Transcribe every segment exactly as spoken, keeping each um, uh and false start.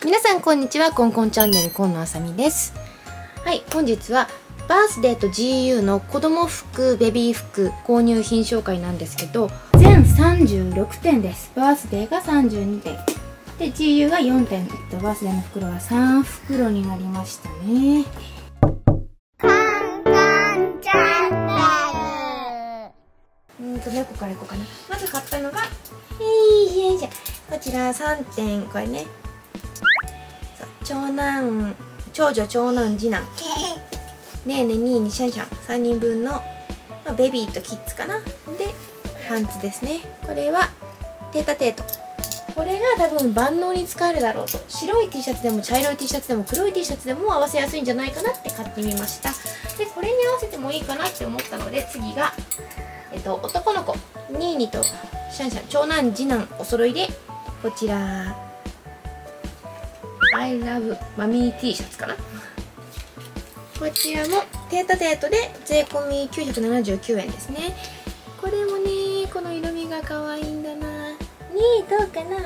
皆さんこんにちは、コンコンチャンネルコンのあさみです。はい、本日はバースデーと ジーユー の子供服、ベビー服購入品紹介なんですけど、全さんじゅうろくてんです。バースデーがさんじゅうにてんで ジーユー がよんてん、バースデーの袋はさんふくろになりましたね。コンコンチャンネル。うんと猫からいこうかな。まず買ったのがえいよいしょ、こちらさんてん、これね、長男、長女、長男、次男、ねえねえ、にいにシャンシャン、さんにんぶんの、まあ、ベビーとキッズかな。で、パンツですね。これはテータテート。これが多分万能に使えるだろうと。白い T シャツでも茶色い T シャツでも黒い T シャツでも合わせやすいんじゃないかなって買ってみました。で、これに合わせてもいいかなって思ったので、次が、えっと、男の子、にいにとシャンシャン、長男、次男、お揃いで、こちら、I love マミー T シャツかな。こちらもテータテートで税込みきゅうひゃくななじゅうきゅうえんですね。これもね、この色味が可愛いんだな。にいどうかな。あ、可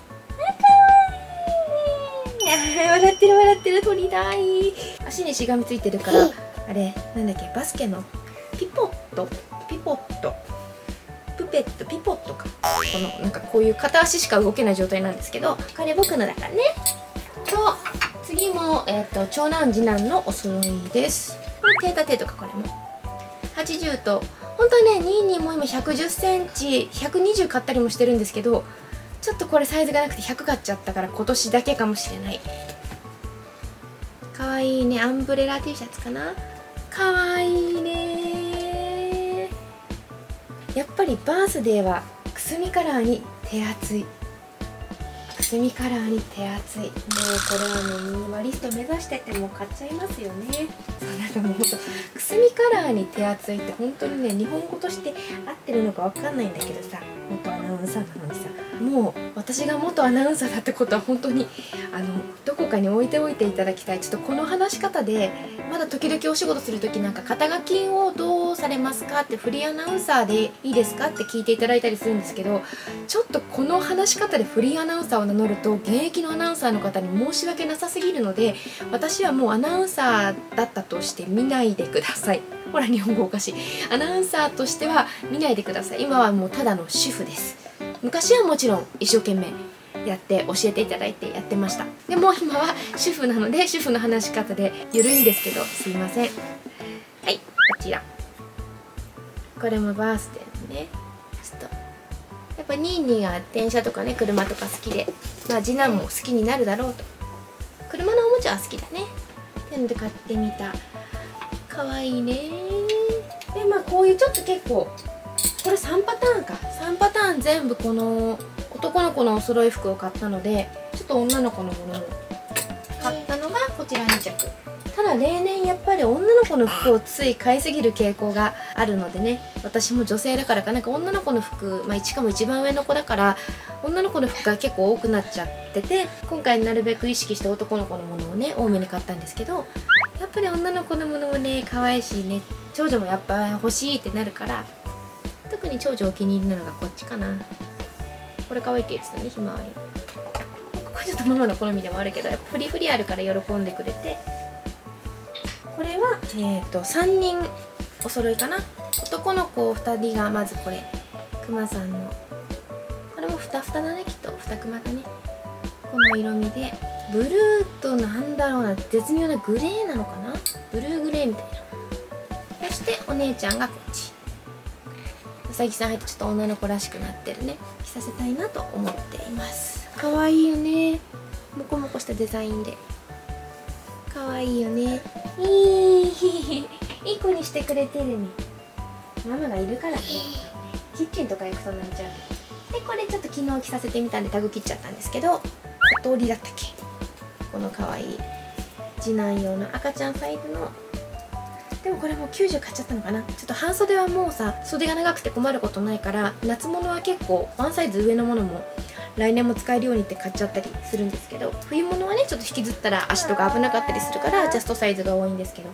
愛いね。笑ってる笑ってる、鳥だい。足にしがみついてるから、あれなんだっけ、バスケのピポット、ピポット、プペット、ピポットか。このなんかこういう片足しか動けない状態なんですけど、これ僕のだからね。と次も、えー、と長男次男のお揃いです。これテータテートか。これもはちじゅうと、本当はねにいにも今ひゃくじゅっセンチひゃくにじゅう買ったりもしてるんですけど、ちょっとこれサイズがなくてひゃく買っちゃったから今年だけかもしれない。かわいいね。アンブレラ T シャツかな。かわいいね。やっぱりバースデーはくすみカラーに手厚い。くすみカラーに手厚い。もうこれはもうミニマリスト目指してても買っちゃいますよね。そうなんかもうほんとくすみカラーに手厚いって本当にね、日本語として合ってるのかわかんないんだけどさ、元アナウンサーなのにさ、もう私が元アナウンサーだってことは本当にあのどこかに置いておいていただきたい。ちょっとこの話し方でまだ時々お仕事する時なんか、肩書きをどうされますかって、フリーアナウンサーでいいですかって聞いていただいたりするんですけど、ちょっとこの話し方でフリーアナウンサーを名乗ると現役のアナウンサーの方に申し訳なさすぎるので、私はもうアナウンサーだったとして見ないでください。ほら日本語おかしい。アナウンサーとしては見ないでください。今はもうただの主婦です。昔はもちろん一生懸命やって教えていただいてやってました。でも今は主婦なので、主婦の話し方で緩いんですけどすいません。はい、こちらこれもバースデーのね、ちょっとやっぱニーニーが電車とかね、車とか好きで、まあ次男も好きになるだろうと。車のおもちゃは好きだねってので買ってみた。かわいいね。でまあこういうちょっと結構、これさんパターンか、さんパターン全部この男の子のお揃い服を買ったので、ちょっと女の子のものも買ったのがこちらにちゃく。ただ例年やっぱり女の子の服をつい買いすぎる傾向があるのでね、私も女性だからかなんか女の子の服、まあ、しかも一番上の子だから女の子の服が結構多くなっちゃってて、今回なるべく意識して男の子のものをね多めに買ったんですけど、やっぱり女の子のものもね可愛いしね、長女もやっぱ欲しいってなるから、特に長女お気に入りなのがこっちかな。これ可愛いって言ってたね、ひまわり。これちょっとママの好みでもあるけど、やっぱフリフリあるから喜んでくれて。これはえっとさんにんお揃いかな。男の子ふたりがまずこれくまさんの、これもふたふただね、きっとふたくまだね。この色味でブルーとなんだろうな、絶妙なグレーなのかな、ブルーグレーみたいな。そしてお姉ちゃんがこっち、うさぎさん入ってちょっと女の子らしくなってるね。着させたいなと思っています。かわいいよね、モコモコしたデザインでかわいいよね。いいいい子にしてくれてるね。ママがいるからね。キッチンとか行くと泣いちゃう。でこれちょっと昨日着させてみたんでタグ切っちゃったんですけど、小通りだったっけ、このかわいい次男用の赤ちゃんサイズの。でもこれもうきゅうじゅう買っちゃったのかな。ちょっと半袖はもうさ、袖が長くて困ることないから、夏物は結構ワンサイズ上のものも来年も使えるようにって買っちゃったりするんですけど、冬物はねちょっと引きずったら足とか危なかったりするからジャストサイズが多いんですけど。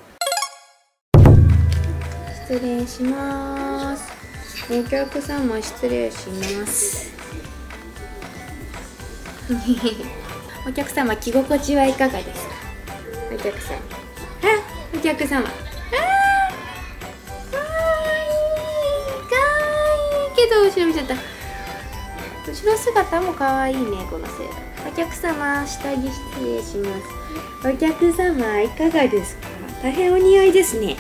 失礼します。お客様失礼します。 お客様、着心地はいかがですか？お客様。あ、お客様。あー、かわいい、かわいいけど後ろ見ちゃった。後ろ姿もかわいいね、このセーラー。お客様、下着失礼します。お客様、いかがですか？大変お似合いですね。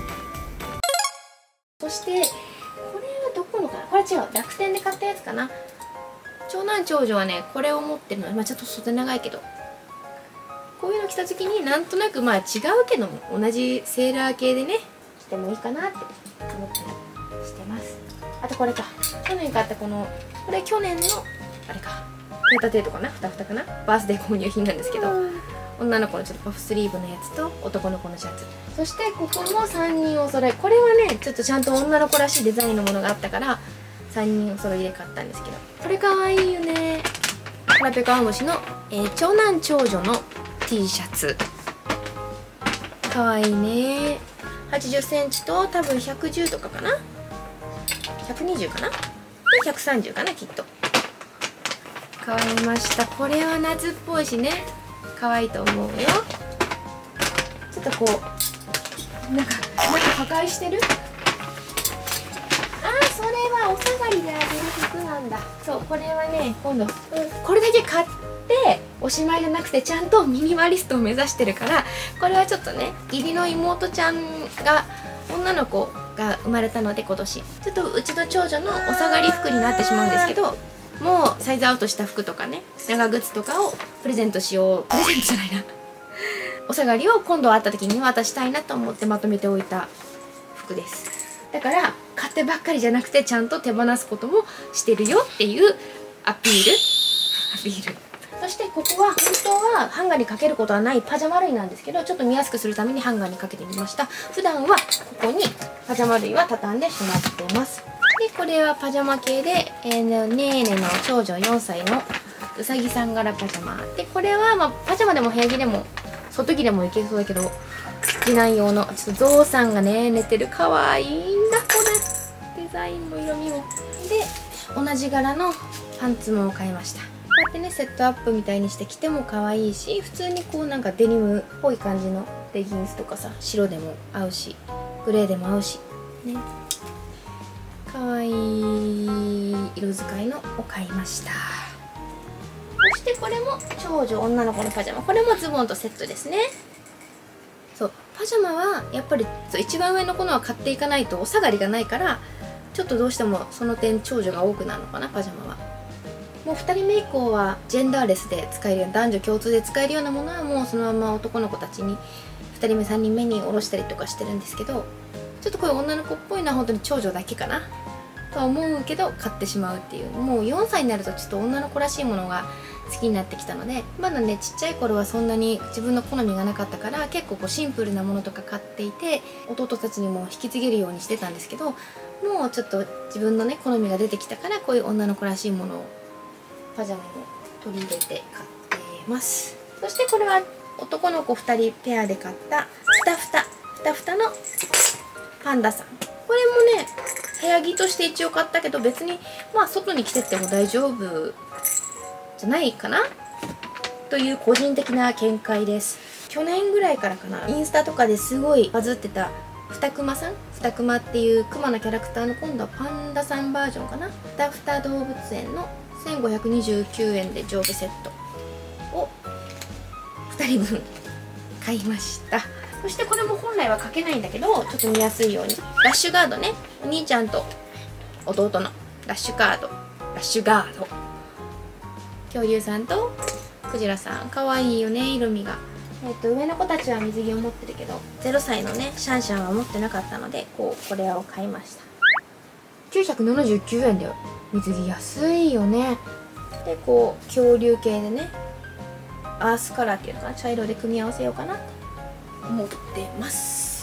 そしてこれはどこのかな、これ違う、楽天で買ったやつかな。長男長女はねこれを持ってるので、まあ、ちょっと袖長いけど、こういうの着た時になんとなくまあ違うけども同じセーラー系でね着てもいいかなって思ったりしてます。あとこれか、去年買ったこの、これ去年のあれか、ペンタテートかな、ふたふたかな、バースデー購入品なんですけど、女の子のちょっとパフスリーブのやつと男の子のシャツ、そしてここもさんにんお揃い。これはねちょっとちゃんと女の子らしいデザインのものがあったからさんにんお揃いで買ったんですけど、これかわいいよね。腹ペコ青虫の、えー、長男長女の T シャツ、かわいいね。はちじゅっセンチと多分ひゃくじゅうとかかな、ひゃくにじゅうかな、ひゃくさんじゅうかな、きっと。買いました。これは夏っぽいしね、可愛いと思うよ。ちょっとこうなんかなんか破壊してる。ああ、それはお下がりであげる服なんだ。そう、これはね今度、うん、これだけ買っておしまいじゃなくてちゃんとミニマリストを目指してるから、これはちょっとね義理の妹ちゃんが女の子が生まれたので今年ちょっとうちの長女のお下がり服になってしまうんですけど、もうサイズアウトした服とかね長靴とかをプレゼントしよう、プレゼントじゃないなお下がりを今度会った時に渡したいなと思ってまとめておいた服です。だから買ってばっかりじゃなくてちゃんと手放すこともしてるよっていうアピールアピール。そしてここは本当はハンガーにかけることはないパジャマ類なんですけど、ちょっと見やすくするためにハンガーにかけてみました。普段はここにパジャマ類は畳んでしまってます。でこれはパジャマ系で、えー、ねーねの長女よんさいのうさぎさん柄パジャマで、これは、まあ、パジャマでも部屋着でも外着でもいけそうだけど次男用のちょっとゾウさんがね寝てる、かわいいんだこれ、デザインも色味も。で同じ柄のパンツも買いました。こうやってねセットアップみたいにして着ても可愛いし、普通にこうなんかデニムっぽい感じのレギンスとかさ、白でも合うしグレーでも合うしね、かわいい色使いのを買いました。そしてこれも長女女の子のパジャマ、これもズボンとセットですね。そうパジャマはやっぱり一番上の子のは買っていかないとお下がりがないから、ちょっとどうしてもその点長女が多くなるのかな。パジャマはもうふたりめ以降はジェンダーレスで使えるような、男女共通で使えるようなものはもうそのまま男の子たちにふたりめさんにんめにおろしたりとかしてるんですけど、ちょっとこういう女の子っぽいのは本当に長女だけかなとは思うけど買ってしまうっていう、もうよんさいになるとちょっと女の子らしいものが好きになってきたので、まだねちっちゃい頃はそんなに自分の好みがなかったから結構こうシンプルなものとか買っていて弟たちにも引き継げるようにしてたんですけど、もうちょっと自分のね好みが出てきたからこういう女の子らしいものをパジャマに取り入れて買っています。そしてこれは男の子ふたりペアで買ったふたふたふたふたのパンダさん。これもね部屋着として一応買ったけど別にまあ外に着てっても大丈夫じゃないかなという個人的な見解です。去年ぐらいからかな、インスタとかですごいバズってたふたくまさん、ふたくまっていうクマのキャラクターの今度はパンダさんバージョンかな、ふたふた動物園のせんごひゃくにじゅうきゅうえんで上下セットをふたりぶん買いました。そしてこれも本来はかけないんだけどちょっと見やすいようにラッシュガードね、お兄ちゃんと弟のラッシュガードラッシュガード恐竜さんとクジラさん、かわいいよね色味が。えっと上の子たちは水着を持ってるけどゼロさいのねシャンシャンは持ってなかったのでこうこれを買いました。きゅうひゃくななじゅうきゅうえんだよ、水着安いよね。でこう恐竜系でねアースカラーっていうのかな、茶色で組み合わせようかなと思ってます。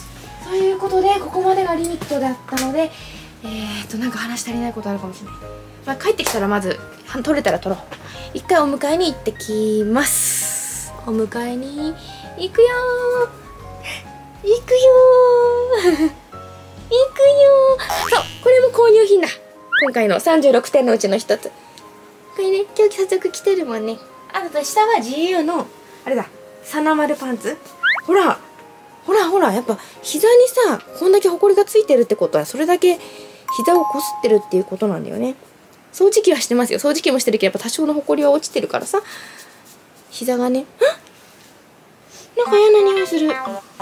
ということでここまでがリミットだったのでえーっとなんか話し足りないことあるかもしれない。まあ、帰ってきたらまず取れたら取ろう。一回お迎えに行ってきます。お迎えに行くよー行くよー行くよー。そうこれも購入品だ、今回のさんじゅうろくてんのうちの一つ。これね今日早速来てるもんね。 あと下は ジーユー のあれだ、サナマルパンツ。ほらほらほら、やっぱ膝にさこんだけホコリがついてるってことは、それだけ膝をこすってるっていうことなんだよね。掃除機はしてますよ。掃除機もしてるけど、やっぱ多少のホコリは落ちてるからさ、膝がね、あ、なんか嫌な匂いする。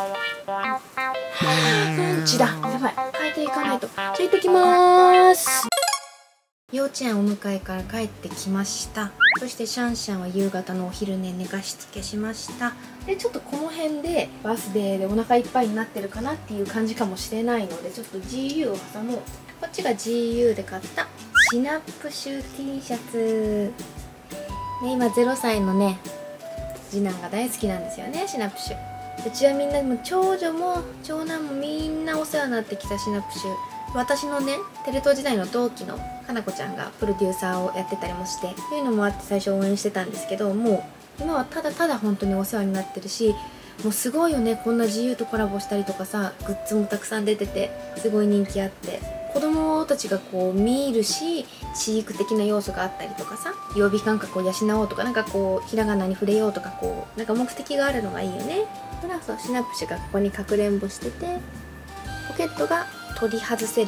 うんちだ。やばい、変えていかないと。じゃあ行ってきまーす。幼稚園お迎えから帰ってきました。そしてシャンシャンは夕方のお昼寝寝かしつけしました。でちょっとこの辺でバースデーでお腹いっぱいになってるかなっていう感じかもしれないので、ちょっと ジーユー を挟もう。こっちが ジーユー で買ったシナプシュ T シャツ、ね、今ゼロさいのね次男が大好きなんですよね、シナプシュ。うちはみんなも長女も長男もみんなお世話になってきたシナプシュ。私のねテレ東時代の同期のかなこちゃんがプロデューサーをやってたりもして、そういうのもあって最初応援してたんですけど、もう今はただただ本当にお世話になってるし、もうすごいよね、こんな ジーユー とコラボしたりとかさ、グッズもたくさん出ててすごい人気あって、子供たちがこう見るし、飼育的な要素があったりとかさ、曜日感覚を養おうとか、なんかこうひらがなに触れようとか、こうなんか目的があるのがいいよね。ほら、そうシナプシュがここにかくれんぼしてて、ポケットが取り外せる。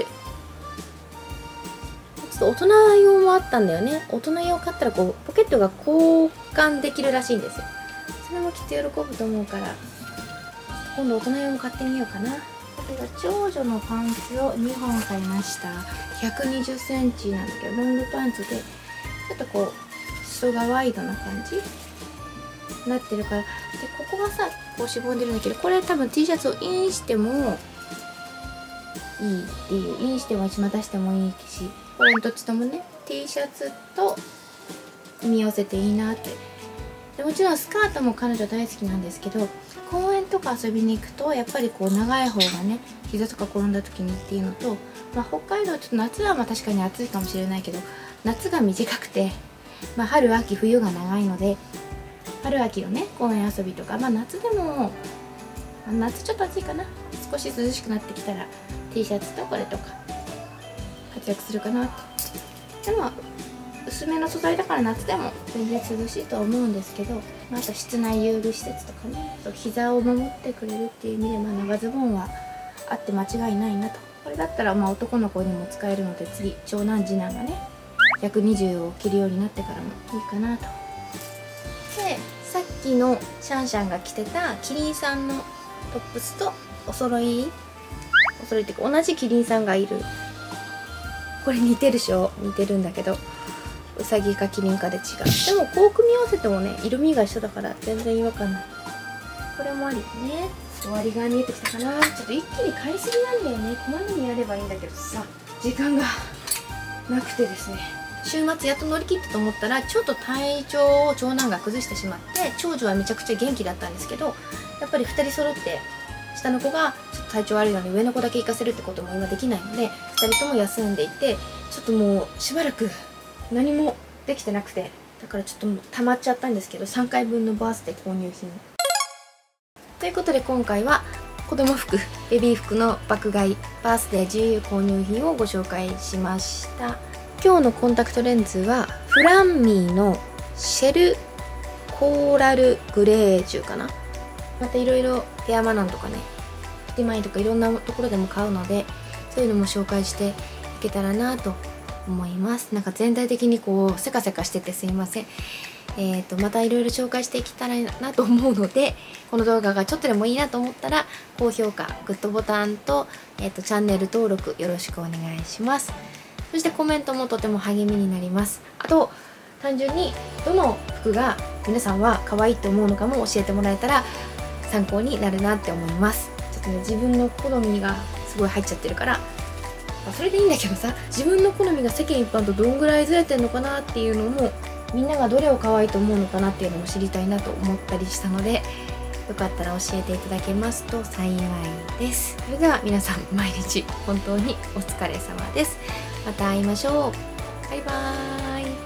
ちょっと大人用もあったんだよね。大人用買ったらこうポケットが交換できるらしいんですよ。それもきっと喜ぶと思うから、今度大人用も買ってみようかな。これが長女のパンツをにほん買いました。ひゃくにじゅっセンチなんだけど、ロングパンツでちょっとこう裾がワイドな感じになってるから、でここがさこうしぼんでるんだけど、これ多分 T シャツをインしてもいいっていう、インしても一枚出してもいいし、これどっちともね T シャツと組み合わせていいなって。でもちろんスカートも彼女大好きなんですけど、公園とか遊びに行くとやっぱりこう長い方がね、膝とか転んだ時にっていうのと、まあ、北海道はちょっと夏はまあ確かに暑いかもしれないけど、夏が短くて、まあ、春秋冬が長いので、春秋のね公園遊びとか、まあ、夏でも、まあ、夏ちょっと暑いかな、少し涼しくなってきたら T シャツとこれとか活躍するかなと。でも薄めの素材だから夏でも全然涼しいとは思うんですけど、まあ、あと室内遊具施設とかね、膝を守ってくれるっていう意味で、まあ、長ズボンはあって間違いないなと。これだったらまあ男の子にも使えるので、次長男次男がねひゃくにじゅうを着るようになってからもいいかなと。でさっきのシャンシャンが着てたキリンさんのトップスとお揃いお揃いっていうか同じキリンさんがいる。これ似てるでしょ、似てるんだけどウサギかキリンかで違う。でもこう組み合わせてもね色味が一緒だから全然違和感ない。これもありね。終わりが見えてきたかな。ちょっと一気に買いすぎなんだよね。こまめにやればいいんだけどさ、時間がなくてですね、週末やっと乗り切ったと思ったら、ちょっと体調を長男が崩してしまって、長女はめちゃくちゃ元気だったんですけど、やっぱりふたり揃って下の子がちょっと体調悪いのに上の子だけ行かせるってことも今できないので、ふたりとも休んでいて、ちょっともうしばらく何もできてなくて、だからちょっともう溜まっちゃったんですけど、さんかいぶんのバースデー購入品ということで、今回は子供服ベビー服の爆買いバースデー ジーユー 購入品をご紹介しました。今日のコンタクトレンズはフランミーのシェルコーラルグレージュかな。またいろいろペアマナンとかね、プティマイとかいろんなところでも買うので、そういうのも紹介していけたらなと思います。なんか全体的にこうせかせかしててすいません。えーとまたいろいろ紹介していけたらなと思うので、この動画がちょっとでもいいなと思ったら高評価、グッドボタンと、えーとチャンネル登録よろしくお願いします。そしてコメントもとても励みになります。あと単純にどの服が皆さんは可愛いと思うのかも教えてもらえたら参考になるなって思います。ちょっとね自分の好みがすごい入っちゃってるから、それでいいんだけどさ、自分の好みが世間一般とどんぐらいずれてんのかなっていうのも、みんながどれを可愛いと思うのかなっていうのも知りたいなと思ったりしたので、よかったら教えていただけますと幸いです。それでは皆さん毎日本当にお疲れ様です。また会いましょう。バイバーイ。